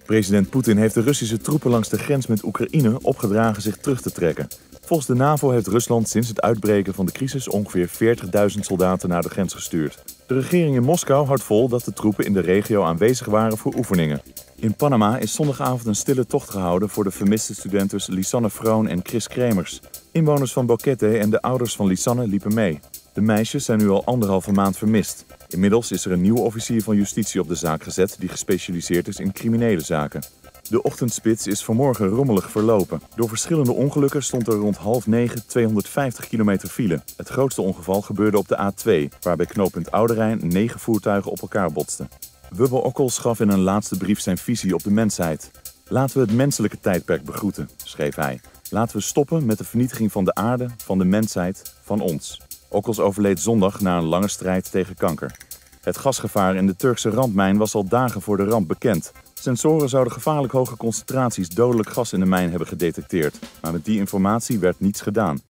President Poetin heeft de Russische troepen langs de grens met Oekraïne opgedragen zich terug te trekken. Volgens de NAVO heeft Rusland sinds het uitbreken van de crisis ongeveer 40.000 soldaten naar de grens gestuurd. De regering in Moskou houdt vol dat de troepen in de regio aanwezig waren voor oefeningen. In Panama is zondagavond een stille tocht gehouden voor de vermiste studentes Lisanne Vroon en Chris Kremers. Inwoners van Boquete en de ouders van Lisanne liepen mee. De meisjes zijn nu al 1,5 maand vermist. Inmiddels is er een nieuwe officier van justitie op de zaak gezet die gespecialiseerd is in criminele zaken. De ochtendspits is vanmorgen rommelig verlopen. Door verschillende ongelukken stond er rond 8:30 250 kilometer file. Het grootste ongeval gebeurde op de A2, waar bij knooppunt Oude Rijn 9 voertuigen op elkaar botsten. Wubbe Okkels gaf in een laatste brief zijn visie op de mensheid. Laten we het menselijke tijdperk begroeten, schreef hij. Laten we stoppen met de vernietiging van de aarde, van de mensheid, van ons. Okkels overleed zondag na een lange strijd tegen kanker. Het gasgevaar in de Turkse randmijn was al dagen voor de ramp bekend. Sensoren zouden gevaarlijk hoge concentraties dodelijk gas in de mijn hebben gedetecteerd, maar met die informatie werd niets gedaan.